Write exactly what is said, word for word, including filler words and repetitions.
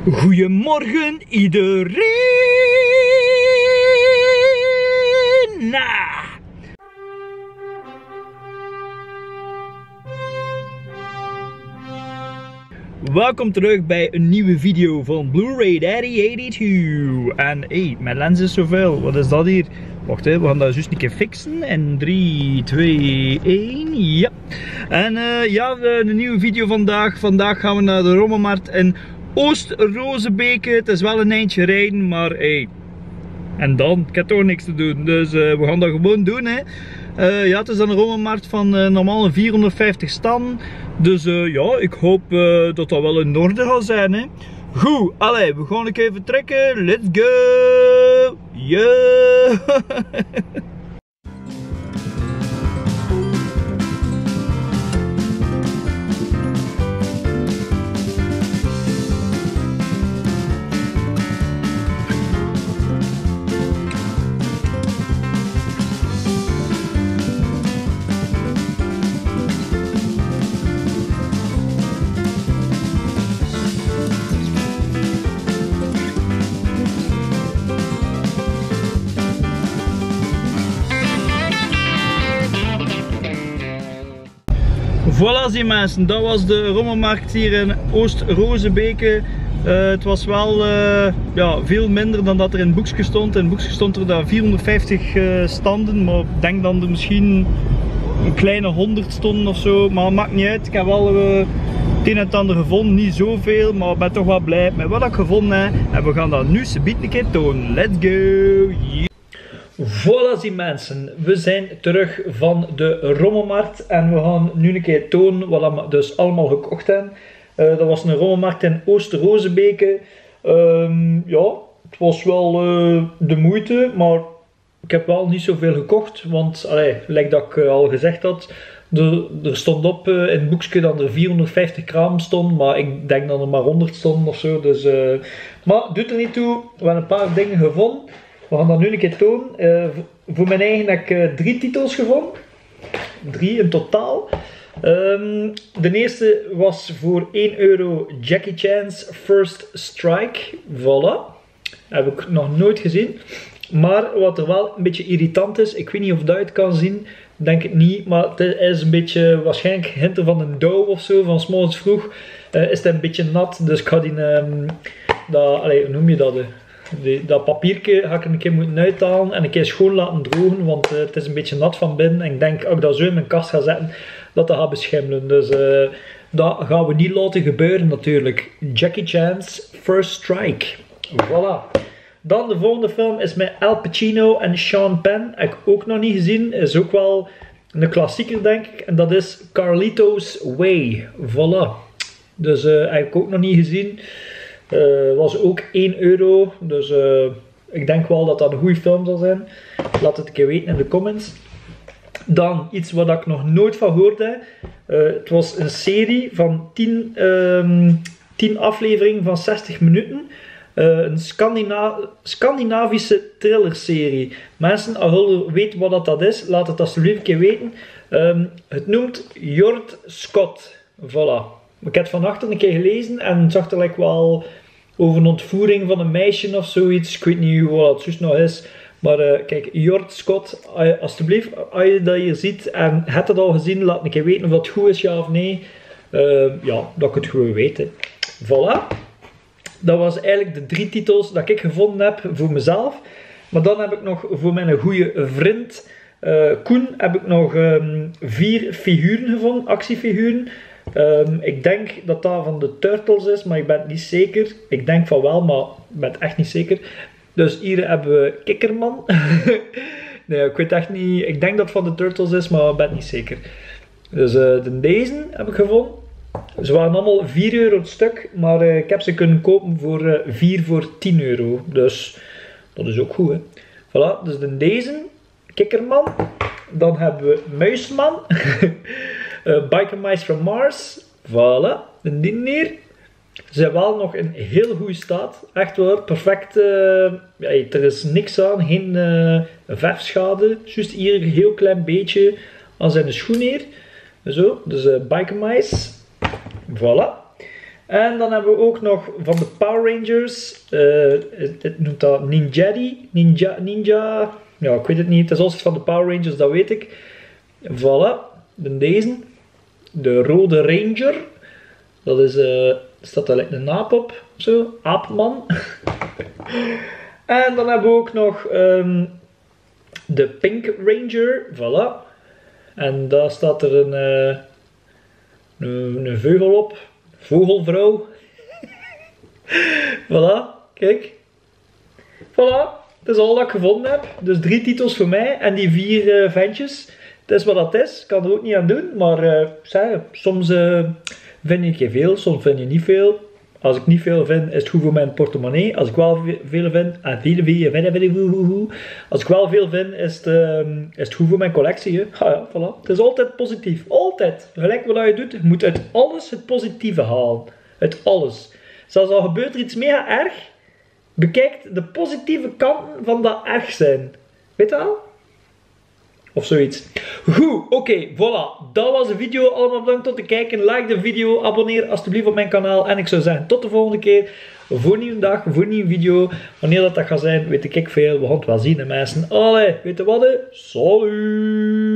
Goedemorgen iedereen! Nah. Welkom terug bij een nieuwe video van Blu-ray Daddy eenentachtig. En hey, mijn lens is zoveel. Wat is dat hier? Wacht hè, we gaan dat juist een keer fixen. En drie, twee, één, ja. En uh, ja, de, de nieuwe video vandaag. Vandaag gaan we naar de rommelmarkt in Oost-Rozebeke. Het is wel een eindje rijden, maar hey. En dan, ik heb toch niks te doen. Dus uh, we gaan dat gewoon doen hè. Uh, ja, het is dan een rommelmarkt van uh, normaal vierhonderdvijftig staan. Dus uh, ja, ik hoop uh, dat dat wel in orde gaat zijn hè. Goed, allee, we gaan ook even trekken. Let's go! Yeah! Voilà zie mensen, dat was de rommelmarkt hier in Oost-Rozebeke. Uh, het was wel uh, ja, veel minder dan dat er in het boekje stond. In het boekje stond er daar vierhonderdvijftig uh, standen, maar ik denk dat er misschien een kleine honderd stonden of zo. Maar het maakt niet uit, ik heb wel uh, het een en het ander gevonden, niet zoveel, maar ik ben toch wel blij met wat ik gevonden heb. En we gaan dat nu subiet een keer tonen. Let's go! Yeah. Voilà zie mensen, we zijn terug van de rommelmarkt en we gaan nu een keer tonen wat we dus allemaal gekocht hebben. Uh, dat was een rommelmarkt in Oost-Rozebeke. Um, ja, het was wel uh, de moeite, maar ik heb wel niet zoveel gekocht, want allee, like dat ik uh, al gezegd had, er, er stond op uh, in het boekje dat er vierhonderdvijftig kraam stond, maar ik denk dat er maar honderd stonden of zo. Dus, uh, maar doet er niet toe, we hebben een paar dingen gevonden. We gaan dat nu een keer tonen. Uh, voor mijn eigen heb ik uh, drie titels gevonden. Drie in totaal. Um, de eerste was voor één euro Jackie Chan's First Strike. Voilà. Heb ik nog nooit gezien. Maar wat er wel een beetje irritant is, ik weet niet of dat je het kan zien. Denk het niet, maar het is een beetje waarschijnlijk hinter van een dauw of zo. Van 's morgens vroeg uh, is het een beetje nat. Dus ik ga die, um, dat, allez, hoe noem je dat? Uh, Die, dat papiertje ga ik een keer moeten uithalen en een keer schoon laten drogen, want uh, het is een beetje nat van binnen en ik denk als ik dat zo in mijn kast ga zetten, dat dat gaat beschimmelen. Dus uh, dat gaan we niet laten gebeuren natuurlijk. Jackie Chan's First Strike. Voilà. Dan de volgende film is met Al Pacino en Sean Penn. Heb ik ook nog niet gezien. Is ook wel een klassieker denk ik. En dat is Carlito's Way. Voilà. Dus uh, heb ik ook nog niet gezien. Uh, was ook één euro, dus uh, ik denk wel dat dat een goede film zal zijn. Laat het een keer weten in de comments. Dan iets wat ik nog nooit van gehoord heb. Uh, het was een serie van tien, um, tien afleveringen van zestig minuten. Uh, een Scandina Scandinavische thrillerserie. Mensen, als jullie weten wat dat is, laat het alsjeblieft een keer weten. Um, het noemt Jord Scott. Voilà. Ik heb het van achter een keer gelezen en zag er like wel over een ontvoering van een meisje of zoiets. Ik weet niet wat het juist nog is. Maar uh, kijk, Jord Scott, uh, alsjeblieft, als je dat hier ziet en hebt het al gezien, laat een keer weten of dat goed is, ja of nee. Uh, ja, dat ik het gewoon weet. Hè. Voilà. Dat was eigenlijk de drie titels dat ik gevonden heb voor mezelf. Maar dan heb ik nog voor mijn goede vriend uh, Koen heb ik nog um, vier figuren gevonden, actiefiguren. Um, ik denk dat dat van de Turtles is, maar ik ben het niet zeker. Ik denk van wel, maar ik ben het echt niet zeker. Dus hier hebben we Kikkerman. Nee, ik weet echt niet. Ik denk dat het van de Turtles is, maar ik ben het niet zeker. Dus uh, de deze heb ik gevonden. Ze waren allemaal vier euro het stuk, maar uh, ik heb ze kunnen kopen voor uh, vier voor tien euro. Dus dat is ook goed, hè. Voilà, dus de deze, Kikkerman. Dan hebben we Muisman. uh, Biker Mice from Mars. Voilà, de die hier. Ze zijn wel nog in heel goede staat. Echt wel perfect. Uh, ja, er is niks aan, geen uh, verfschade. Juist hier een heel klein beetje aan zijn schoen hier. Zo, dus uh, Biker Mice. Voilà. En dan hebben we ook nog van de Power Rangers, uh, het, het noemt dat Ninjari, Ninja, Ninja, ja ik weet het niet, het is altijd van de Power Rangers, dat weet ik. Voilà, dan deze, de Rode Ranger, dat is, uh, staat daar een aap op, zo, aapman. En dan hebben we ook nog um, de Pink Ranger, voilà. En daar staat er een, uh, een, een vogel op. Vogelvrouw. Voilà, kijk. Voilà, dat is al dat ik gevonden heb. Dus drie titels voor mij en die vier uh, ventjes. Het is wat dat is, ik kan er ook niet aan doen. Maar uh, zeg, soms uh, vind je veel, soms vind je niet veel. Als ik niet veel vind, is het goed voor mijn portemonnee. Als ik wel veel vind, en veel, veel, veel, veel, veel, als ik wel veel vind, is het, um, is het goed voor mijn collectie. Hè? Ah, ja, voilà. Het is altijd positief. Altijd. Gelijk wat je doet, je moet uit alles het positieve halen. Uit alles. Zelfs al gebeurt er iets mega erg, bekijk de positieve kanten van dat erg zijn. Weet je wel? Of zoiets. Goed, oké, okay, voilà. Dat was de video. Allemaal bedankt om te kijken. Like de video. Abonneer alsjeblieft op mijn kanaal. En ik zou zeggen, tot de volgende keer. Voor een nieuwe dag, voor een nieuwe video. Wanneer dat, dat gaat zijn, weet ik veel. We gaan het wel zien, hè, mensen. Allee, weet je wat? Salut!